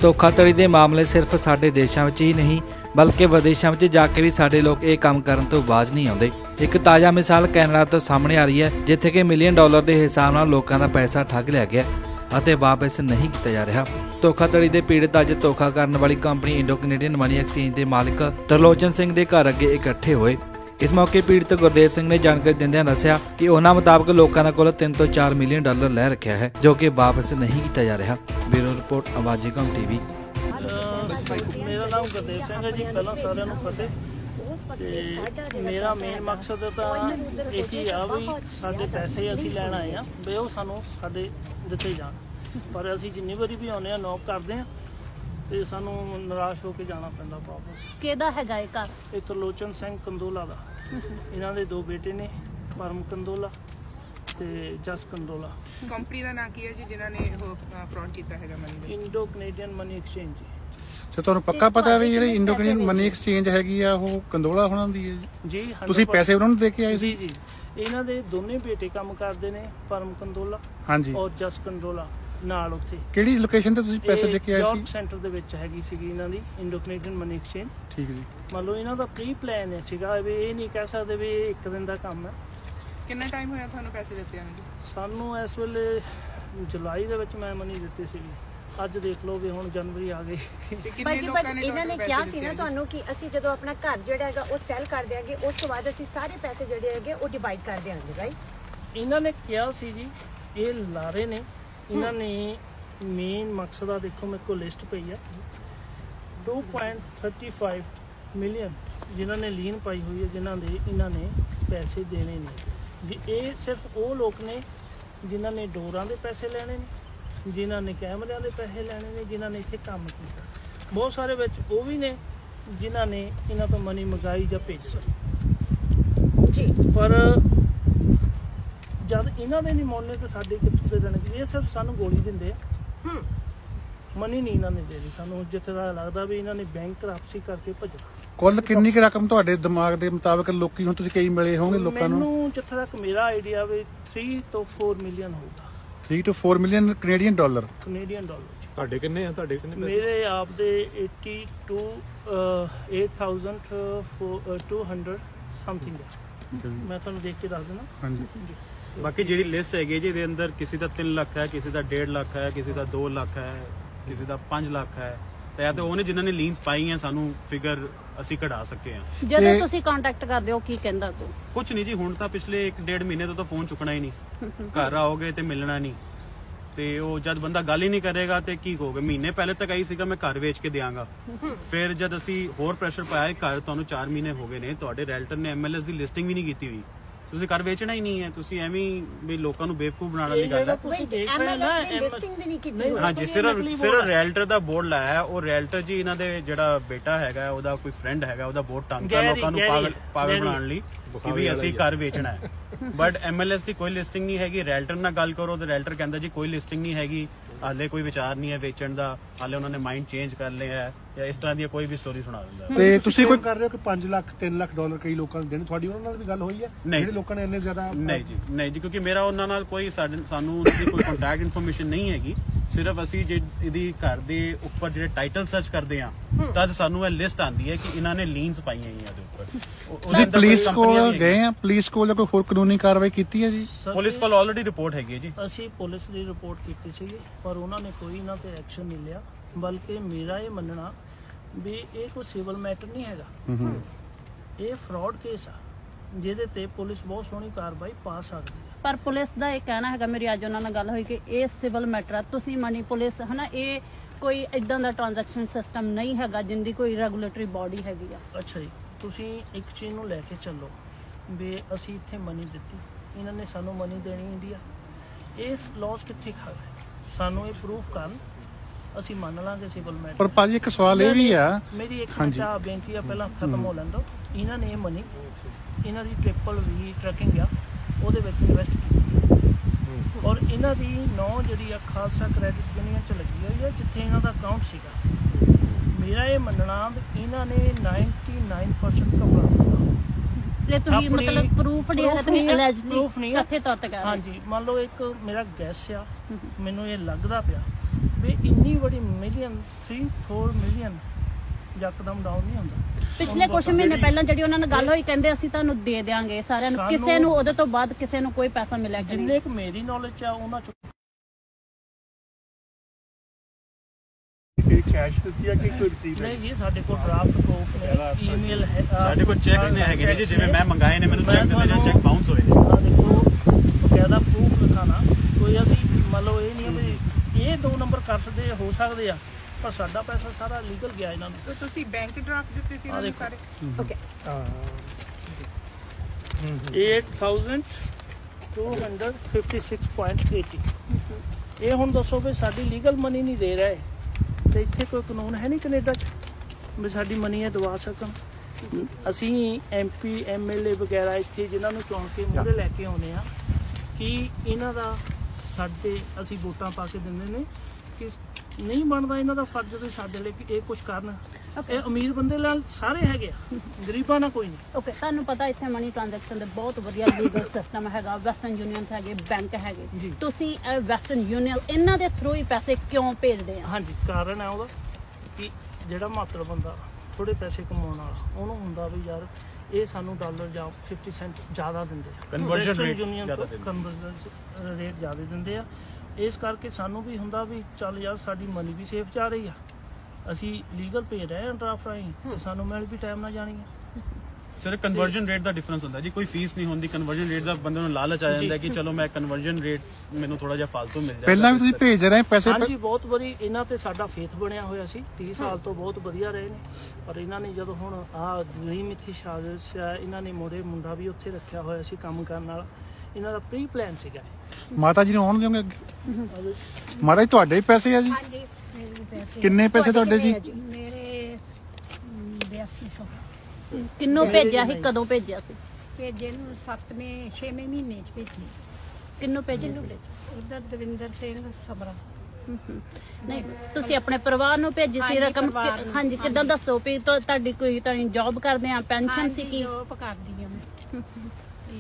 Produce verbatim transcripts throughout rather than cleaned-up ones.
ਧੋਖਾਧੜੀ ਦੇ ਮਾਮਲੇ ਸਿਰਫ ਸਾਡੇ ਦੇਸ਼ਾਂ ਵਿੱਚ ਹੀ ਨਹੀਂ ਬਲਕਿ ਵਿਦੇਸ਼ਾਂ ਵਿੱਚ ਜਾ ਕੇ ਵੀ ਸਾਡੇ ਲੋਕ ਇਹ ਕੰਮ ਕਰਨ ਤੋਂ ਬਾਜ਼ ਨਹੀਂ ਆਉਂਦੇ। ਇੱਕ ਤਾਜ਼ਾ ਮਿਸਾਲ ਕੈਨੇਡਾ ਤੋਂ ਸਾਹਮਣੇ ਆ ਰਹੀ ਹੈ, ਜਿੱਥੇ ਕਿ ਮਿਲੀਅਨ ਡਾਲਰ ਦੇ ਹਿਸਾਬ ਨਾਲ ਲੋਕਾਂ ਦਾ ਪੈਸਾ ਠੱਗ ਲਿਆ ਗਿਆ ਅਤੇ ਵਾਪਸ ਨਹੀਂ ਕੀਤਾ ਜਾ ਰਿਹਾ। ਧੋਖਾਧੜੀ ਦੇ ਪੀੜਤ ਅੱਜ ਧੋਖਾ ਕਰਨ ਵਾਲੀ company Indo Canadian money exchange ਦੇ ਮਾਲਕ ਤਰਲੋਚਨ ਸਿੰਘ ਦੇ ਘਰ ਅੱਗੇ ਇਕੱਠੇ ਹੋਏ। ਇਸ ਮੌਕੇ ਪੀੜਤ ਗੁਰਦੇਵ ਸਿੰਘ ਨੇ ਜਾਣਕਾਰੀ ਦਿੰਦਿਆਂ ਦੱਸਿਆ ਕਿ ਉਹਨਾਂ ਮੁਤਾਬਕ ਲੋਕਾਂ ਦਾ ਕੋਲ ਤਿੰਨ ਤੋਂ ਚਾਰ ਮਿਲੀਅਨ ਡਾਲਰ ਲੈ ਰੱਖਿਆ ਹੈ, ਜੋ ਕਿ ਵਾਪਸ ਨਹੀਂ ਕੀਤਾ ਜਾ ਰਿਹਾ। ਬਿਊਰੋ ਰਿਪੋਰਟ ਆਵਾਜ਼ੀ ਕੌਮ ਟੀਵੀ। ਮੇਰਾ ਨਾਮ ਗੁਰਦੇਵ ਸਿੰਘ ਹੈ ਜੀ। ਪਹਿਲਾਂ ਸਾਰਿਆਂ ਨੂੰ ਫਤਿਹ। ਤੇ ਮੇਰਾ ਮੇਨ ਮਕਸਦ ਤਾਂ ਇਹੀ ਆ ਵੀ ਸਾਡੇ ਪੈਸੇ ਅਸੀਂ ਲੈਣ ਆਏ ਆ ਵੀ ਉਹ ਸਾਨੂੰ ਸਾਡੇ ਦਿੱਤੇ ਜਾਣ, ਪਰ ਅਸੀਂ ਜਿੰਨੀ ਵਾਰੀ ਵੀ ਆਉਂਦੇ ਆ ਨੌਕ ਕਰਦੇ ਆ ਤੇ ਸਾਨੂੰ ਨਿਰਾਸ਼ ਹੋ ਕੇ ਜਾਣਾ ਪੈਂਦਾ ਵਾਪਸ। ਕਿਹਦਾ ਹੈਗਾ ਇਹ ਘਰ? ਇਹ ਤਰਲੋਚਨ ਸਿੰਘ ਕੰਦੋਲਾ ਦਾ। ਇਹਨਾਂ ਦੇ ਦੋ ਬੇਟੇ ਨੇ, ਪਰਮ ਕੰਦੋਲਾ ਤੇ ਜਸ ਕੰਦੋਲਾ। ਕੰਪਨੀ ਦਾ ਨਾਂ ਕੀ ਹੈ ਜੀ ਜਿਨ੍ਹਾਂ ਨੇ ਉਹ ਫਰਾਡ ਕੀਤਾ ਹੈਗਾ money? Indo Canadian money exchange ਜੀ। ਸੋ ਤੁਹਾਨੂੰ ਪੱਕਾ ਪਤਾ ਵੀ ਜਿਹੜੀ ਇੰਡੋ ਕੈਨੇਡੀਅਨ ਮਨੀ ਐਕਸਚੇਂਜ ਹੈਗੀ ਆ ਉਹ ਕੰਦੋਲਾ ਹੋਣਾ ਦੀ ਹੈ ਜੀ? ਤੁਸੀਂ ਪੈਸੇ ਉਹਨਾਂ ਨੂੰ ਦੇ ਕੇ ਆਏ ਸੀ? ਜੀ ਜੀ। ਇਹਨਾਂ ਦੇ ਦੋਨੇ ਬੇਟੇ ਕੰਮ ਕਰਦੇ ਨੇ, ਪਰਮ ਕੰਦੋਲਾ ਹਾਂਜੀ ਔਰ ਜਸ ਕੰਦੋਲਾ ਨਾਲ। ਉੱਥੇ ਕਿਹੜੀ ਲੋਕੇਸ਼ਨ ਤੇ ਤੁਸੀਂ ਪੈਸੇ ਦੇ ਕੇ ਆਏ ਸੀ? ਜੌਬ ਸੈਂਟਰ ਦੇ ਵਿੱਚ ਹੈਗੀ ਸੀਗੀ ਇਹਨਾਂ ਦੀ ਇੰਡੋ ਕੈਨੇਡੀਅਨ ਮਨੀ ਐਕਸਚੇਂਜ। ਠੀਕ ਜੀ। ਮੰਨ ਲਓ ਇਹਨਾਂ ਦਾ ਪ੍ਰੀ ਪਲਾਨ ਸੀਗਾ ਵੀ ਇਹ ਨਹੀਂ ਕਹਿ ਸਕਦੇ ਵੀ ਇਹ ਇੱਕ ਦਿਨ ਦਾ ਕੰਮ ਹੈ। ਕਿੰਨਾ ਟਾਈਮ ਹੋਇਆ ਤੁਹਾਨੂੰ ਪੈਸੇ ਦਿੱਤੇ ਹਨ ਜੀ? ਸਾਨੂੰ ਇਸ ਵੇਲੇ ਜੁਲਾਈ ਦੇ ਵਿੱਚ ਮੈਂ ਮਨੀ ਦਿੱਤੀ ਸੀਗੀ। ਅੱਜ ਦੇਖ ਲਓ ਵੀ ਹੁਣ ਜਨਵਰੀ ਆ ਗਈ। ਕਿੰਨੇ ਲੋਕਾਂ ਨੇ ਇਹਨਾਂ ਨੇ ਕਿਹਾ ਸੀ ਨਾ ਤੁਹਾਨੂੰ ਕਿ ਅਸੀਂ ਜਦੋਂ ਆਪਣਾ ਘਰ ਜਿਹੜਾ ਹੈਗਾ ਉਹ ਸੈਲ ਕਰ ਦਿਆਂਗੇ, ਉਸ ਤੋਂ ਬਾਅਦ ਅਸੀਂ ਸਾਰੇ ਪੈਸੇ ਜਿਹੜੇ ਹੈਗੇ ਉਹ ਡਿਵਾਈਡ ਕਰ ਦਿਆਂਗੇ, ਰਾਈਟ? ਇਹਨਾਂ ਨੇ ਕਿਹਾ ਸੀ ਜੀ। ਇਹ ਲਾਰੇ ਨੇ। ਇਹਨਾਂ ਨੇ ਮੇਨ ਮਕਸਦ ਆ, ਦੇਖੋ ਮੇਰੇ ਕੋਲ ਲਿਸਟ ਪਈ ਆ, ਦੋ ਪੁਆਇੰਟ ਥਰਟੀ ਫਾਈਵ ਮਿਲੀਅਨ ਜਿਨ੍ਹਾਂ ਨੇ ਲੀਨ ਪਾਈ ਹੋਈ ਹੈ, ਜਿਨ੍ਹਾਂ ਦੇ ਇਹਨਾਂ ਨੇ ਪੈਸੇ ਦੇਣੇ ਨੇ ਜੀ। ਇਹ ਸਿਰਫ ਉਹ ਲੋਕ ਨੇ ਜਿਨ੍ਹਾਂ ਨੇ ਡੋਰਾਂ ਦੇ ਪੈਸੇ ਲੈਣੇ ਨੇ, ਜਿਨ੍ਹਾਂ ਨੇ ਕੈਮਰਿਆਂ ਦੇ ਪੈਸੇ ਲੈਣੇ ਨੇ, ਜਿਨ੍ਹਾਂ ਨੇ ਇੱਥੇ ਕੰਮ ਕੀਤਾ। ਬਹੁਤ ਸਾਰੇ ਵਿੱਚ ਉਹ ਵੀ ਨੇ ਜਿਨ੍ਹਾਂ ਨੇ ਇਹਨਾਂ ਤੋਂ ਮਨੀ ਮੰਗਾਈ ਜਾਂ ਭੇਜੀ ਜੀ। ਪਰ ਜਦ ਇਹਨਾਂ ਦੇ ਨਹੀਂ ਮੋੜਨੇ ਤਾਂ ਸਾਡੇ ਕਿੱਥੋਂ ਦੇ ਦੇਣਗੇ? ਇਹ ਸਿਰਫ ਸਾਨੂੰ ਗੋਲੀ ਦਿੰਦੇ ਆ, ਮਨੀ ਨਹੀਂ ਇਹਨਾਂ ਨੇ ਦੇਣੀ ਸਾਨੂੰ। ਜਿੱਥੇ ਦਾ ਲੱਗਦਾ ਵੀ ਇਹਨਾਂ ਨੇ ਬੈਂਕ ਕਰਾਪਸੀ ਕਰਕੇ ਭੱਜਣਾ। ਕੁੱਲ ਕਿੰਨੀ ਕੁ ਰਕਮ ਤੁਹਾਡੇ ਦਿਮਾਗ ਦੇ ਮੁਤਾਬਕ ਲੋਕੀ ਹੁਣ ਤੁਸੀਂ ਕਈ ਮਿਲੇ ਹੋਣਗੇ ਲੋਕਾਂ ਨੂੰ? ਮੈਨੂੰ ਜਿੱਥੇ ਤੱਕ ਮੇਰਾ ਆਈਡੀਆ ਵੀ ਤਿੰਨ ਤੋਂ ਚਾਰ ਮਿਲੀਅਨ ਹੋਊਗਾ। ਤਿੰਨ ਤੋਂ ਚਾਰ million Canadian dollar. Canadian dollar. ਤੁਹਾਡੇ ਕਿੰਨੇ ਆ? ਤੁਹਾਡੇ ਕਿੰਨੇ? ਮੇਰੇ ਆਪ ਦੇ ਬयासी ਅੱਠ ਹਜ਼ਾਰ ਦੋ ਸੌ ਸਮਥਿੰਗ। ਮੈਂ ਤੁਹਾਨੂੰ ਦੇਖ ਕੇ ਦੱਸ ਦੇਣਾ। ਹਾਂਜੀ। ਬਾਕੀ ਜਿਹੜੀ ਲਿਸਟ ਹੈਗੀ ਜੀ ਇਹਦੇ ਅੰਦਰ ਕਿਸੇ ਦਾ ਤਿੰਨ ਲੱਖ ਹੈ, ਕਿਸੇ ਦਾ ਡੇਢ ਲੱਖ ਹੈ, ਕਿਸੇ ਦਾ ਦੋ ਲੱਖ ਹੈ, ਕਿਸੇ ਦਾ ਪੰਜ ਲੱਖ ਹੈ। ਤੇ ਇਹ ਤਾਂ ਉਹਨੇ ਜਿਨ੍ਹਾਂ ਨੇ ਲੀਨਸ ਪਾਈਆਂ, ਸਾਨੂੰ ਫਿਗਰ ਅਸੀਂ ਕਢਾ ਸਕੇ ਆ। ਜਦੋਂ ਤੁਸੀਂ ਕੰਟੈਕਟ ਕਰਦੇ ਹੋ ਕੀ ਕਹਿੰਦਾ ਤੂੰ? ਕੁਝ ਨਹੀਂ ਜੀ, ਹੁਣ ਤਾਂ ਪਿਛਲੇ ਇੱਕ ਡੇਢ ਮਹੀਨੇ ਤੋਂ ਤਾਂ ਫੋਨ ਚੁੱਕਣਾ ਹੀ ਨਹੀਂ। ਘਰ ਆਓਗੇ ਤੇ ਮਿਲਣਾ ਨਹੀਂ, ਤੇ ਉਹ ਜਦ ਬੰਦਾ ਗੱਲ ਹੀ ਨਹੀਂ ਕਰੇਗਾ ਤੇ ਕੀ ਕਹੋਗੇ? ਮਹੀਨੇ ਪਹਿਲੇ ਤੱਕ ਆਈ ਸੀਗਾ ਮੈਂ ਘਰ ਵੇਚ ਕੇ ਦਿਆਂਗਾ। ਫਿਰ ਜਦ ਅਸੀਂ ਹੋਰ ਪ੍ਰੈਸ਼ਰ ਪਾਇਆ, ਘਰ ਤੁਹਾਨੂੰ ਚਾਰ ਮਹੀਨੇ ਹੋ ਗਏ ਨੇ, ਤੁਹਾਡੇ ਰੈਲਟਰ ਨੇ ਐਮਐਲਐਸ ਦੀ ਲਿਸਟਿੰਗ ਵੀ ਨਹੀਂ ਕੀਤੀ ਹੋਈ, ਤੁਸੀਂ ਘਰ ਵੇਚਣਾ ਹੀ ਨਹੀਂ ਹੈ। ਤੁਸੀਂ ਐਵੇਂ ਵੀ ਲੋਕਾਂ ਨੂੰ ਬੇਵਕੂਫ ਬਣਾਉਣ ਵਾਲੀ ਗੱਲ ਹੈ। ਹਾਂਜੀ, ਸਿਰਫ ਸਿਰਫ ਰੈਲਟਰ ਦਾ ਬੋਰਡ ਲਾਇਆ। ਉਹ ਰੈਲਟਰ ਜੀ ਇਹਨਾਂ ਦੇ ਜਿਹੜਾ ਬੇਟਾ ਹੈਗਾ, ਉਹਦਾ ਕੋਈ ਫਰੈਂਡ ਹੈਗਾ, ਉਹਦਾ ਬੋਰਡ ਟੰਗਦਾ ਲੋਕਾਂ ਨੂੰ ਪਾਗਲ ਪਾਗਲ ਬਣਾਉਣ ਲਈ ਕਿ ਵੀ ਅਸੀਂ ਘਰ ਵੇਚਣਾ ਹੈ। ਬਟ ਐਮਐਲਐਸ ਦੀ ਕੋਈ ਲਿਸਟਿੰਗ ਨਹੀਂ ਹੈਗੀ। ਰੈਲਟਰ ਨਾਲ ਗੱਲ ਕਰੋ ਤੇ ਰੈਲਟਰ ਕਹਿੰਦਾ ਜੀ ਕੋਈ ਲਿਸਟਿੰਗ ਨਹੀਂ ਹੈਗੀ, ਹਾਲੇ ਕੋਈ ਵਿਚਾਰ ਨਹੀਂ ਹੈ ਵੇਚਣ ਦਾ, ਹਾਲੇ ਉਹਨਾਂ ਨੇ ਮਾਈਂਡ ਚੇਂਜ ਕਰ ਲਿਆ ਹੈ, ਜਾਂ ਇਸ ਤਰ੍ਹਾਂ ਦੀ ਕੋਈ ਵੀ ਸਟੋਰੀ ਸੁਣਾ ਦਿੰਦਾ। ਤੇ ਤੁਸੀਂ ਕੋਈ ਕਰ ਰਹੇ ਹੋ ਕਿ ਪੰਜ ਲੱਖ ਤਿੰਨ ਲੱਖ ਡਾਲਰ ਕਈ ਲੋਕਾਂ ਨੂੰ ਦੇਣ, ਤੁਹਾਡੀ ਉਹਨਾਂ ਨਾਲ ਵੀ ਗੱਲ ਹੋਈ ਹੈ ਜਿਹੜੇ ਲੋਕਾਂ ਨੇ ਇੰਨੇ ਜ਼ਿਆਦਾ? ਨਹੀਂ ਜੀ, ਨਹੀਂ ਜੀ, ਕਿਉਂਕਿ ਮੇਰਾ ਉਹਨਾਂ ਨਾਲ ਕੋਈ ਸਾਨੂੰ ਉਹਨਾਂ ਦੀ ਕੋਈ ਕੰਟੈਕਟ ਇਨਫੋਰਮੇਸ਼ਨ ਨਹੀਂ ਹੈਗੀ। ਸਿਰਫ ਅਸੀਂ ਜੇ ਇਹਦੀ ਘਰ ਦੇ ਉੱਪਰ ਜਿਹੜੇ ਟਾਈਟਲ ਸਰਚ ਕਰਦੇ ਆ ਤਦ ਸਾਨੂੰ ਇਹ ਲਿਸਟ ਆਉਂਦੀ ਹੈ ਕਿ ਇਹਨਾਂ ਨੇ ਲੀਨਸ ਪਾਈਆਂ ਹੋਈਆਂ ਇਹਦੇ ਉੱਪਰ। ਪੁਲਿਸ ਕੋਲ ਗਏ ਆ? ਪੁਲਿਸ ਕੋਲ ਕੋਈ ਹੋਰ ਕਾਨੂੰਨੀ ਕਾਰਵਾਈ ਕੀਤੀ ਹੈ ਜੀ? ਪੁਲਿਸ ਕੋਲ ਆਲਰੇਡੀ ਰਿਪੋਰਟ ਹੈਗੀ ਹੈ ਜੀ। ਅਸੀਂ ਪੁਲਿਸ ਦੀ ਰਿਪੋਰਟ ਕੀਤੀ ਸੀਗੀ, ਪਰ ਉਹਨਾਂ ਨੇ ਕੋਈ ਇਹਨਾਂ ਤੇ ਐਕਸ਼ਨ ਨਹੀਂ ਲਿਆ। ਬਲਕਿ ਮੇਰਾ ਇਹ ਮੰਨਣਾ ਵੀ ਇਹ ਕੋਈ ਸਿਵਲ ਮੈਟਰ ਨਹੀਂ ਹੈਗਾ, ਇਹ ਫਰਾਡ ਕੇਸ ਆ ਜਿਹਦੇ ਤੇ ਪੁਲਿਸ ਬਹੁਤ ਸੋਹਣੀ ਕਾਰਵਾਈ ਪਾ ਸਕਦੀ ਹੈ। ਪਰ ਪੁਲਿਸ ਦਾ ਇਹ ਕਹਿਣਾ ਹੈਗਾ, ਮੇਰੀ ਅੱਜ ਉਹਨਾਂ ਨਾਲ ਗੱਲ ਹੋਈ, ਕਿ ਇਹ ਸਿਵਲ ਮੈਟਰ ਆ। ਤੁਸੀਂ ਮਨੀ ਪੁਲਿਸ ਹਨਾ, ਇਹ ਕੋਈ ਇਦਾਂ ਦਾ ਟ੍ਰਾਂਜੈਕਸ਼ਨ ਸਿਸਟਮ ਨਹੀਂ ਹੈਗਾ ਜਿੰਦੀ ਕੋਈ ਰੈਗੂਲੇਟਰੀ ਬਾਡੀ ਹੈਗੀ ਆ। ਅੱਛਾ ਜੀ, ਤੁਸੀਂ ਇੱਕ ਚੀਜ਼ ਨੂੰ ਲੈ ਕੇ ਚੱਲੋ ਵੀ ਅਸੀਂ ਇੱਥੇ ਮਨੀ ਦਿੱਤੀ, ਇਹਨਾਂ ਨੇ ਸਾਨੂੰ ਮਨੀ ਦੇਣੀ ਇੰਡੀਆ। ਇਸ ਲੌਸ ਕਿੱਥੇ ਖਾ ਗਏ? ਸਾਨੂੰ ਇਹ ਪ੍ਰੂਫ ਕਰਨ, ਅਸੀਂ ਮੰਨ ਲਾਂਗੇ ਸਿਵਲ ਮੈਟਰ। ਪਰ ਭਾਜੀ ਇੱਕ ਸਵਾਲ ਇਹ ਵੀ ਆ, ਮੇਰੀ ਇੱਕ ਮਿੰਟਾ ਬੇਨਤੀ ਆ, ਪਹਿਲਾਂ ਖਤਮ ਹੋ ਲੈਣ ਦਿਓ। ਇਹਨਾਂ ਨੇ ਇਹ ਮਨੀ, ਇਹਨਾਂ ਦੀ ਟ੍ਰਿਪਲ ਵੀ ਟਰੈਕਿੰਗ ਆ, ਉਹਦੇ ਵਿੱਚ ਇਨਵੈਸਟ ਕੀਤੀ, ਔਰ ਇਹਨਾਂ ਦੀ ਨੌ ਜਿਹੜੀ ਆ ਖਾਲਸਾ ਕ੍ਰੈਡਿਟ ਯੂਨੀਅਨ 'ਚ ਲੱਗੀ ਹੋਈ ਹੈ, ਜਿੱਥੇ ਇਹਨਾਂ ਦਾ ਅਕਾਊਂਟ ਸੀਗਾ। ਮੇਰਾ ਇਹ ਮੰਨਣਾ ਇਹਨਾਂ ਨੇ ਨਿਨਆਨਵੇਂ ਪਰਸੈਂਟ ਘਬਰਾ ਲੈ ਤੁਸੀਂ ਮਤਲਬ ਪ੍ਰੂਫ ਨਹੀਂ ਹੈ, ਤੁਸੀਂ ਅਲੈਜਲੀ ਕਿੱਥੇ ਤੱਕ ਗਏ? ਹਾਂਜੀ, ਮੰਨ ਲਓ ਇੱਕ ਮੇਰਾ ਗੈਸ ਆ, ਮੈਨੂੰ ਇਹ ਲੱਗਦਾ ਪਿਆ ਵੀ ਇੰਨੀ ਬੜੀ ਮਿਲੀਅਨ ਥ੍ਰੀ ਫੋਰ ਮਿਲੀਅਨ ਯਕਦਮ ਡਾਊਨ ਨਹੀਂ ਹੁੰਦਾ। ਪਿਛਲੇ ਕੁਝ ਮਹੀਨੇ ਪਹਿਲਾਂ ਜਿਹੜੀ ਉਹਨਾਂ ਨਾਲ ਗੱਲ ਹੋਈ ਕਹਿੰਦੇ ਅਸੀਂ ਤੁਹਾਨੂੰ ਦੇ ਦੇਵਾਂਗੇ ਸਾਰਿਆਂ ਨੂੰ, ਕਿਸੇ ਨੂੰ ਉਹਦੇ ਤੋਂ ਬਾਅਦ ਕਿਸੇ ਨੂੰ ਕੋਈ ਪੈਸਾ ਮਿਲਿਆ ਕਿ ਨਹੀਂ? ਜਿੰਨੇ ਕੁ ਮੇਰੀ ਨੌਲੇਜ ਆ ਉਹਨਾਂ ਚ ਕੈਸ਼ ਦਿੱਤੀ ਹੈ ਕਿ ਕੋਈ ਰਸੀਦ ਨਹੀਂ ਜੀ, ਸਾਡੇ ਕੋਲ ਡਰਾਫਟ ਪ੍ਰੂਫ ਨੇ, ਈਮੇਲ ਹੈ, ਸਾਡੇ ਕੋਲ ਚੈੱਕਸ ਨੇ ਹੈਗੇ ਨੇ ਜੀ, ਜਿਵੇਂ ਮੈਂ ਮੰਗਾਏ ਨੇ ਮੈਨੂੰ ਚੈੱਕ ਦਿੱਤੇ ਜਾਂ ਚੈੱਕ ਬਾਉਂਸ ਹੋਏ ਨੇ। ਆ ਦੇਖੋ ਬਕਾਇਦਾ ਪ੍ਰੂਫ ਲਿਖਾਣਾ, ਕੋਈ ਅਸੀਂ ਮੰਨ ਲਓ ਇਹ ਨਹੀਂ ਵੀ ਇਹ ਦੋ ਨੰਬਰ ਕਰ ਸਕਦੇ ਹੋ ਸਕਦੇ ਆ, ਪਰ ਸਾਡਾ ਪੈਸਾ ਸਾਰਾ ਲੀਗਲ ਗਿਆ ਇਹਨਾਂ ਨੂੰ। ਸੋ ਤੁਸੀਂ ਬੈਂਕ ਡਰਾਫਟ ਦਿੱਤੇ ਸੀ ਇਹਨਾਂ ਨੂੰ ਸਾਰੇ? Okay eight thousand two hundred fifty-six point eighty। ਇਹ ਹੁਣ ਦੱਸੋ ਵੀ ਸਾਡੀ ਲੀਗਲ ਮਨੀ ਨਹੀਂ ਦੇ ਰਹੇ ਤੇ ਇੱਥੇ ਕੋਈ ਕਾਨੂੰਨ ਹੈ ਨਹੀਂ ਕੈਨੇਡਾ 'ਚ ਵੀ ਸਾਡੀ ਮਨੀ ਇਹ ਦਵਾ ਸਕਣ। ਅਸੀਂ ਐਮਪੀ ਐਮਐਲਏ ਵਗੈਰਾ ਇੱਥੇ ਜਿਨ੍ਹਾਂ ਨੂੰ ਚੁਣ ਕੇ ਮੂਹਰੇ ਲੈ ਕੇ ਆਉਂਦੇ ਆ ਕਿ ਇਹਨਾਂ ਦਾ ਸਾਡੇ ਅਸੀਂ ਵੋਟਾਂ ਪਾ ਕੇ ਦਿੰਦੇ ਨੇ ਕਿ ਨਹੀਂ ਬਣਦਾ ਇਹਨਾਂ ਦਾ ਫਰਜ਼ ਤੇ ਸਾਡੇ ਲਈ ਕਿ ਇਹ ਕੁਝ ਕਰਨ। ਇਹ ਅਮੀਰ ਬੰਦੇ ਨਾਲ ਸਾਰੇ ਹੈਗੇ ਆ, ਗਰੀਬਾਂ ਨਾਲ ਕੋਈ ਨਹੀਂ। ਓਕੇ, ਤੁਹਾਨੂੰ ਪਤਾ ਇੱਥੇ ਮਨੀ ਟ੍ਰਾਂਜੈਕਸ਼ਨ ਦੇ ਬਹੁਤ ਵਧੀਆ ਲੀਗਲ ਸਿਸਟਮ ਹੈਗਾ, ਵੈਸਟਰਨ ਯੂਨੀਅਨਸ ਹੈਗੇ, ਬੈਂਕ ਹੈਗੇ, ਤੁਸੀਂ ਵੈਸਟਰਨ ਯੂਨੀਅਨ ਇਹਨਾਂ ਦੇ ਥਰੂ ਹੀ ਪੈਸੇ ਕਿਉਂ ਭੇਜਦੇ ਆ? ਹਾਂਜੀ, ਕਾਰਨ ਹੈ ਉਹਦਾ ਕਿ ਜਿਹੜਾ ਮਾਤਰ ਬੰਦਾ ਥੋੜੇ ਪੈਸੇ ਕਮਾਉਣ ਵਾਲਾ ਉਹਨੂੰ ਹੁੰਦਾ ਵੀ ਯਾਰ ਇਹ ਸਾਨੂੰ ਡਾਲਰ ਜਾਂ ਫਿਫਟੀ ਸੈਂਟ ਜ਼ਿਆਦਾ ਦਿੰਦੇ ਆ, ਕਨਵਰਜਨ ਰੇਟ ਯੂਨੀਅਨ ਜ਼ਿਆਦਾ ਦਿੰਦੇ ਕਨਵਰਜਨ ਰੇਟ ਜ਼ਿਆਦਾ ਦਿੰਦੇ ਆ। ਇਸ ਕਰਕੇ ਸਾਨੂੰ ਵੀ ਹੁੰਦਾ ਵੀ ਚੱਲ ਯਾਰ ਸਾਡੀ ਮਨੀ ਵੀ ਸੇਫ ਜਾ ਰਹੀ ਆ, ਅਸੀਂ ਲੀਗਲ ਭੇਜ ਰਹੇ ਹਾਂ ਡਰਾਫਟ ਰਾਹੀਂ ਤੇ ਸਾਨੂੰ ਮਿਲ ਵੀ ਟਾਈਮ ਨਾਲ ਜਾਣੀ ਆ। ਸਿਰ ਕਨਵਰਜਨ ਰੇਟ ਦਾ ਡਿਫਰੈਂਸ ਹੁੰਦਾ ਜੀ, ਕੋਈ ਫੀਸ ਨਹੀਂ ਹੁੰਦੀ। ਕਨਵਰਜਨ ਰੇਟ ਦਾ ਬੰਦੇ ਨੂੰ ਲਾਲਚ ਆ ਜਾਂਦਾ ਕਿ ਚਲੋ ਮੈਂ ਕਨਵਰਜਨ ਰੇਟ ਮੈਨੂੰ ਥੋੜਾ ਜਿਹਾ ਫਾਲਤੂ ਮਿਲ ਜਾਏ। ਪਹਿਲਾਂ ਵੀ ਤੁਸੀਂ ਭੇਜ ਰਹੇ ਪੈਸੇ? ਹਾਂਜੀ, ਬਹੁਤ ਵਾਰੀ ਇਹਨਾਂ ਤੇ ਸਾਡਾ ਫੇਥ ਬਣਿਆ ਹੋਇਆ ਸੀ, ਤੀਹ ਸਾਲ ਤੋਂ ਬਹੁਤ ਵਧੀਆ ਰਹੇ ਨੇ। ਪਰ ਇਹਨਾਂ ਨੇ ਜਦੋਂ ਹੁਣ ਆਹ ਡ੍ਰੀਮ ਇੱਥੇ ਸਾਜ਼ਿਸ਼ ਆ, ਇਹਨਾਂ ਨੇ ਮੋੜੇ ਮੁੰਡਾ ਵੀ ਉੱਥੇ ਰੱਖਿਆ ਹੋਇਆ ਸੀ ਕੰਮ ਕਰਨ ਵਾਲਾ, ਇਹਨਾਂ ਦਾ ਪ੍ਰੀ ਪਲਾਨ ਸੀਗਾ। ਮਾਤਾ ਜੀ ਨੂੰ ਆਉਣ ਦਿਓਗੇ ਅੱਗੇ? ਮਾਤਾ ਜੀ ਤੁਹਾਡੇ ਹੀ ਪੈਸੇ ਆ ਜੀ? ਹਾਂਜੀ, ਮੇਰੇ ਪੈਸੇ ਕਿੰਨੇ ਪੈਸੇ ਤੁਹਾਡੇ ਜੀ? ਮੇਰੇ ਬਿਆਸੀ ਸੌ। ਕਿੰਨੂੰ ਭੇਜਿਆ ਸੀ, ਕਦੋਂ ਭੇਜਿਆ ਸੀ? ਭੇਜੇ ਨੂੰ ਸੱਤਵੇਂ ਛੇਵੇਂ ਮਹੀਨੇ ਚ ਭੇਜੇ। ਕਿੰਨੂੰ ਭੇਜੇ ਸੀ? ਉਧਰ ਦਵਿੰਦਰ ਸਿੰਘ ਸਬਰਾ। ਨਹੀਂ, ਤੁਸੀਂ ਆਪਣੇ ਪਰਿਵਾਰ ਨੂੰ ਭੇਜੀ ਸੀ ਰਕਮ? ਹਾਂਜੀ, ਕਿੱਦਾਂ ਦੱਸੋ ਵੀ ਤੁਹਾਡੀ ਕੋਈ ਤੁਸੀਂ ਜੌਬ ਕਰਦੇ ਆ, ਪੈਨਸ਼ਨ ਸੀ ਕੀ? ਜੌਬ ਕਰਦੀ ਆ ਮੈਂ ਤੇ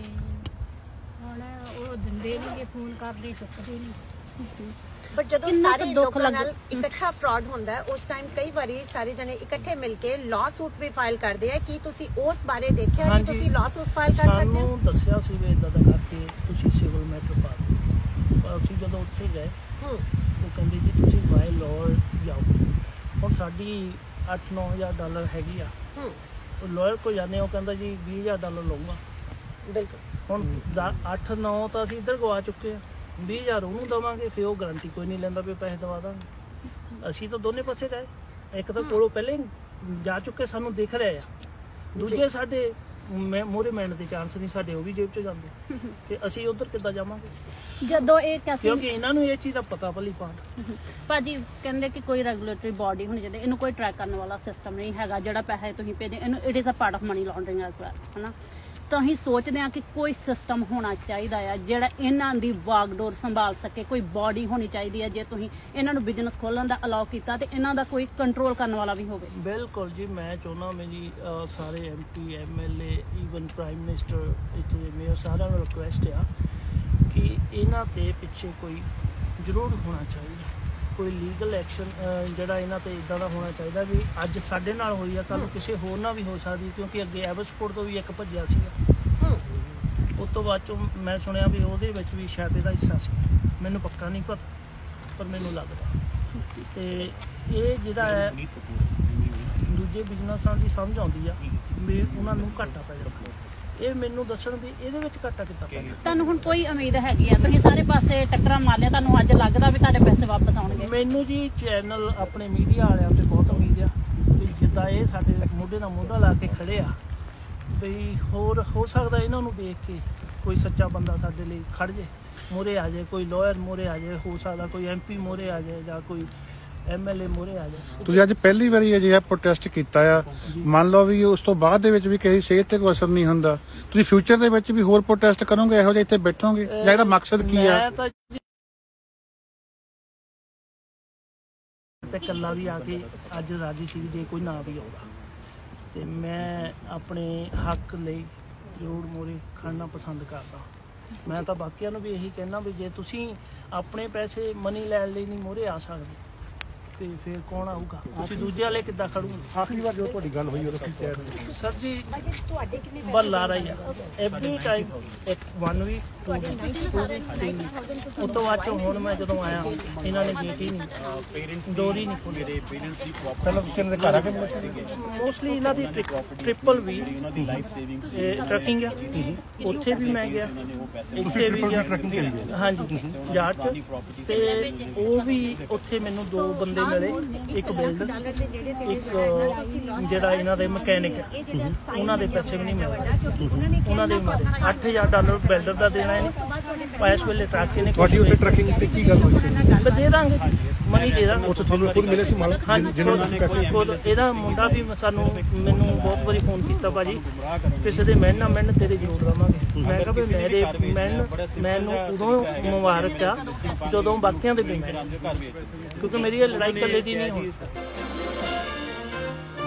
ਹੁਣ ਉਹ ਦਿੰਦੇ ਨਹੀਂਗੇ, ਫੋਨ ਕਰਦੇ ਚੁੱਕਦੇ ਨਹੀਂ। ਪਰ ਜਦੋਂ ਸਾਰੇ ਲੋਕਾਂ ਨਾਲ ਇਕੱਠਾ ਫਰਾਡ ਹੁੰਦਾ ਹੈ ਉਸ ਟਾਈਮ ਕਈ ਵਾਰੀ ਸਾਰੇ ਜਣੇ ਇਕੱਠੇ ਮਿਲ ਕੇ ਲਾਅ ਸੂਟ ਵੀ ਫਾਈਲ ਕਰਦੇ ਆ। ਕੀ ਤੁਸੀਂ ਉਸ ਬਾਰੇ ਦੇਖਿਆ ਕਿ ਤੁਸੀਂ ਲਾਅ ਸੂਟ ਫਾਈਲ ਕਰ ਸਕਦੇ ਹੋ? ਸਾਨੂੰ ਦੱਸਿਆ ਸੀ ਵੀ ਇਦਾਂ ਦਾ ਕਰਕੇ ਤੁਸੀਂ ਸਿਵਲ ਮੈਟਰ ਪਾ ਦਿਓ, ਪਰ ਅਸੀਂ ਜਦੋਂ ਉੱਥੇ ਗਏ ਉਹ ਕਹਿੰਦੇ ਜੀ ਤੁਸੀਂ ਬਾਏ ਲਾਅਰ ਜਾਓ। ਹੁਣ ਸਾਡੀ ਅੱਠ ਨੌ ਹਜ਼ਾਰ ਡਾਲਰ ਹੈਗੀ ਆ, ਉਹ ਲਾਅਰ ਕੋ ਜਾਂਦੇ ਉਹ ਕਹਿੰਦਾ ਜੀ ਵੀਹ ਹਜ਼ਾਰ ਡਾਲਰ ਲਊਗਾ। ਬਿਲਕੁਲ। ਹੁਣ ਅੱਠ ਨੌ ਤਾਂ ਅਸੀਂ ਇੱਧਰ ਗਵਾ ਚੁੱਕੇ ਆ, ਵੀਹ ਹਜ਼ਾਰ ਉਹਨੂੰ ਦੇਵਾਂਗੇ, ਫਿਰ ਉਹ ਗਾਰੰਟੀ ਕੋਈ ਨਹੀਂ ਲੈਂਦਾ ਵੀ ਪੈਸੇ ਦਵਾ ਦਾਂਗੇ। ਅਸੀਂ ਤਾਂ ਦੋਨੇ ਪਾਸੇ ਗਏ, ਇੱਕ ਤਾਂ ਕੋਲੋਂ ਪਹਿਲੇ ਜਾ ਚੁੱਕੇ ਸਾਨੂੰ ਦਿਖ ਰਿਹਾ ਆ, ਦੂਜੇ ਸਾਡੇ ਮੋਰੇ ਮੈਂਡ ਦੇ ਚਾਂਸ ਨਹੀਂ, ਸਾਡੇ ਉਹ ਵੀ ਜੇਬ 'ਚ ਜਾਂਦੇ ਤੇ ਅਸੀਂ ਉਧਰ ਕਿੱਦਾਂ ਜਾਵਾਂਗੇ? ਜਦੋਂ ਇਹ ਕਿਉਂਕਿ ਇਹਨਾਂ ਨੂੰ ਇਹ ਚੀਜ਼ ਦਾ ਪਤਾ ਭਲੀ ਭਾਂਤ। ਭਾਜੀ ਕਹਿੰਦੇ ਕਿ ਕੋਈ ਰੈਗੂਲੇਟਰੀ ਬਾਡੀ ਹੋਣੀ ਚਾਹੀਦੀ, ਇਹਨੂੰ ਕੋਈ ਟਰੈਕ ਕਰਨ ਵਾਲਾ ਸਿਸਟਮ ਨਹੀਂ ਹੈਗਾ ਜਿਹੜਾ ਪੈਸੇ ਤੁਸੀਂ ਭੇਜਦੇ, ਇਹਨੂੰ it is a part of money laundering as well, ਹਨਾ? ਤਾਂ ਅਸੀਂ ਸੋਚਦੇ ਹਾਂ ਕਿ ਕੋਈ ਸਿਸਟਮ ਹੋਣਾ ਚਾਹੀਦਾ ਆ ਜਿਹੜਾ ਇਹਨਾਂ ਦੀ ਵਾਗਡੋਰ ਸੰਭਾਲ ਸਕੇ, ਕੋਈ ਬਾਡੀ ਹੋਣੀ ਚਾਹੀਦੀ ਹੈ। ਜੇ ਤੁਸੀਂ ਇਹਨਾਂ ਨੂੰ ਬਿਜ਼ਨਸ ਖੋਲ੍ਹਣ ਦਾ ਅਲਾਉ ਕੀਤਾ ਤੇ ਇਹਨਾਂ ਦਾ ਕੋਈ ਕੰਟਰੋਲ ਕਰਨ ਵਾਲਾ ਵੀ ਹੋਵੇ। ਬਿਲਕੁਲ ਜੀ, ਮੈਂ ਚਾਹੁੰਦਾ ਮੇਰੀ ਸਾਰੇ M P M L A even prime minister ਇੱਥੇ ਮੇਰਾ ਸਾਰਿਆਂ ਨੂੰ ਰਿਕੁਐਸਟ ਆ ਕਿ ਇਹਨਾਂ ਤੇ ਪਿੱਛੇ ਕੋਈ ਜ਼ਰੂਰ ਹੋਣਾ ਚਾਹੀਦਾ, ਕੋਈ ਲੀਗਲ ਐਕਸ਼ਨ ਜਿਹੜਾ ਇਹਨਾਂ ਤੇ ਇਦਾਂ ਦਾ ਹੋਣਾ ਚਾਹੀਦਾ ਵੀ ਅੱਜ ਸਾਡੇ ਨਾਲ ਹੋਈ ਆ ਕੱਲ ਨੂੰ ਕਿਸੇ ਹੋਰ ਨਾਲ ਵੀ ਹੋ ਸਕਦੀ, ਕਿਉਂਕਿ ਅੱਗੇ ਐਵਰਸਪੋਰਟ ਤੋਂ ਵੀ ਇੱਕ ਭੱਜਿਆ ਸੀਗਾ, ਉਸ ਤੋਂ ਬਾਅਦ ਚੋਂ ਮੈਂ ਸੁਣਿਆ ਵੀ ਉਹਦੇ ਵਿੱਚ ਵੀ ਸ਼ਾਇਦ ਇਹਦਾ ਹਿੱਸਾ ਸੀ, ਮੈਨੂੰ ਪੱਕਾ ਨਹੀਂ ਪਤਾ ਪਰ ਮੈਨੂੰ ਲੱਗਦਾ। ਤੇ ਇਹ ਜਿਹੜਾ ਹੈ ਦੂਜੇ ਬਿਜ਼ਨਸਾਂ ਦੀ ਸਮਝ ਆਉਂਦੀ ਆ ਵੀ ਉਹਨਾਂ ਨੂੰ ਘਾਟਾ ਪੈ ਜਾਂਦਾ, ਇਹ ਮੈਨੂੰ ਦੱਸਣ ਵੀ ਇਹਦੇ ਵਿੱਚ ਘਾਟਾ ਕਿੱਦਾਂ ਪੈ ਗਿਆ। ਤੁਹਾਨੂੰ ਹੁਣ ਕੋਈ ਉਮੀਦ ਹੈਗੀ ਆ? ਤੁਸੀਂ ਸਾਰੇ ਪਾਸੇ ਟੱਕਰਾਂ ਮਾਰ ਲਿਆ, ਤੁਹਾਨੂੰ ਅੱਜ ਲੱਗਦਾ ਵੀ ਤੁਹਾਡੇ ਪੈਸੇ ਵਾਪਸ ਆਉਣਗੇ? ਮੈਨੂੰ ਜੀ ਚੈਨਲ ਆਪਣੇ ਮੀਡੀਆ ਵਾਲਿਆਂ ਤੇ ਬਹੁਤ ਉਮੀਦ ਆ ਵੀ ਜਿੱਦਾਂ ਇਹ ਸਾਡੇ ਮੋਢੇ ਨਾਲ ਮੋਢਾ ਲਾ ਕੇ ਖੜੇ ਆ, ਵੀ ਹੋਰ ਹੋ ਸਕਦਾ ਇਹਨਾਂ ਨੂੰ ਦੇਖ ਕੇ ਕੋਈ ਸੱਚਾ ਬੰਦਾ ਸਾਡੇ ਲਈ ਖੜ ਜੇ, ਮੋਰੇ ਆ ਜਾਏ, ਕੋਈ ਲਾਇਰ ਮੋਰੇ ਆ ਜਾਏ, ਹੋ ਸਕਦਾ ਕੋਈ ਐਮ ਪੀ ਮੋਰੇ ਆ ਜਾਏ ਜਾਂ ਕੋਈ ਐਮ ਐਲ ਏ ਮੋਰੇ ਆ ਜਾਏ। ਤੁਸੀਂ ਅੱਜ ਪਹਿਲੀ ਵਾਰੀ ਅਜਿਹਾ ਪ੍ਰੋਟੈਸਟ ਕੀਤਾ ਆ, ਮੰਨ ਲਓ ਵੀ ਉਸ ਤੋਂ ਬਾਅਦ ਦੇ ਵਿੱਚ ਵੀ ਕਿਸੇ ਸਿਹਤ ਤੇ ਕੋਈ ਅਸਰ ਨਹੀਂ ਹੁੰਦਾ, ਤੁਸੀਂ ਫਿਊਚਰ ਦੇ ਵਿੱਚ ਵੀ ਹੋਰ ਪ੍ਰੋਟੈਸਟ ਕਰੋਗੇ, ਇਹੋ ਜਿਹਾ ਇੱਥੇ ਬੈਠੋਗੇ ਜਾਂ ਇਹਦਾ ਮਕਸਦ ਕੀ ਆ? ਮੈਂ ਤਾਂ ਤੇ ਇਕੱਲਾ ਵੀ ਆ ਕੇ ਅੱਜ ਰਾਜੀ ਸੀ ਜੇ ਕੋਈ ਨਾ ਵੀ ਆਉਂਦਾ, ਤੇ ਮੈਂ ਆਪਣੇ ਹੱਕ ਲਈ ਜ਼ਰੂਰ ਮੋਰੇ ਖੜਨਾ ਪਸੰਦ ਕਰਦਾ। ਮੈਂ ਤਾਂ ਬਾਕੀਆਂ ਨੂੰ ਵੀ ਇਹੀ ਕਹਿਣਾ ਵੀ ਜੇ ਤੁਸੀਂ ਆਪਣੇ ਪੈਸੇ ਮਨੀ ਲੈਣ ਲਈ ਨਹੀਂ ਮੋਰੇ ਆ ਸਕਦੇ ਤੇ ਫਿਰ ਕੌਣ ਆਊਗਾ? ਤੁਸੀਂ ਦੂਜੇ ਵਾਲੇ ਕਿੱਦਾਂ ਖੜੂਗੇ? ਆਖਰੀ ਵਾਰ ਜਦੋਂ ਤੁਹਾਡੀ ਗੱਲ ਹੋਈ ਉਦੋਂ ਕੀ ਕਹਿ ਰਹੇ ਸੀ? ਸਰ ਜੀ ਬੱਲ ਆ ਰਹੀ ਆ ਐਵਰੀ ਟਾਈਮ ਇੱਕ ਵਨ ਵੀਕ ਟੂ ਵੀਕ ਉਹ ਤੋਂ ਬਾਅਦ ਚੋਂ ਹੁਣ ਮੈਂ ਜਦੋਂ ਆਇਆ ਇਹਨਾਂ ਨੇ ਗੇਟ ਹੀ ਨਹੀਂ ਪੇਰੈਂਟਸ ਡੋਰੀ ਨਹੀਂ ਖੋਲੀ। ਮੇਰੇ ਪੇਰੈਂਟਸ ਦੀ ਪਹਿਲਾਂ ਤੁਸੀਂ ਇਹਨਾਂ ਦੇ ਘਰ ਆ ਕੇ ਮਿਲੇ ਸੀ? ਮੋਸਟਲੀ ਇਹਨਾਂ ਦੀ ਟ੍ਰਿਪਲ ਵੀ ਟਰੱਕਿੰਗ ਆ, ਉੱਥੇ ਵੀ ਮੈਂ ਗਿਆ, ਇੱਥੇ ਵੀ ਗਿਆ। ਹਾਂਜੀ ਜਾਟ ਤੇ ਉਹ ਵੀ ਉੱਥੇ ਮੈਨੂੰ ਦੋ ਬੰਦੇ ਮਿਲੇ, ਇੱਕ ਬਿਲਡਰ, ਇੱਕ ਜਿਹੜਾ ਇਹਨਾਂ ਦੇ ਮਕੈਨਿਕ ਹੈ, ਉਹਨਾਂ ਦੇ ਪੈਸੇ ਵੀ ਨਹੀਂ ਮਿਲੇ, ਉਹਨਾਂ ਦੇ ਮਾਰੇ ਅੱਠ ਹਜ਼ਾਰ ਡਾਲਰ ਬਿਲਡਰ ਦਾ ਦੇਣਾ ਹੈ। ਇਸ ਵੇਲੇ ਟਰੱਕ ਨੇ ਤੁਹਾਡੀ ਉੱਥੇ ਟਰੱਕਿੰਗ ਤੇ ਕੀ ਗੱਲ ਹੋਈ ਸੀ? ਦੇ ਦਾਂਗੇ ਮਨੀ ਦੇ ਦਾਂਗੇ। ਉੱਥੇ ਤੁਹਾਨੂੰ ਖੁਦ ਮਿਲੇ ਸੀ ਮਾਲਕ ਜਿਹਨਾਂ ਨੂੰ ਪੈਸੇ? ਇਹਦਾ ਮੁੰਡਾ ਵੀ ਸਾਨੂੰ ਮੈਨੂੰ ਬਹੁਤ ਵਾਰੀ ਫੋਨ ਕੀਤਾ, ਭਾਜੀ ਕਿਸੇ ਦੇ ਮਿਹਨ ਨਾ ਮਿਹਨ ਤੇਰੇ ਜ਼ਰੂਰ ਦੇਵਾਂਗੇ। ਮੈਂ ਕਿਹਾ ਵੀ ਮੇਰੇ ਮਿਹਨ ਮੈਨੂੰ ਉਦੋਂ ਮੁਬਾਰਕ ਆ ਜਦੋਂ ਬਾਕੀਆਂ ਦੇ ਦਿੰਦੇ, ਕਿਉਂਕਿ ਮੇਰੀ ਇਹ ਲੜਾਈ ਇਕੱਲੇ ਦੀ ਨਹੀਂ ਹੋਈ।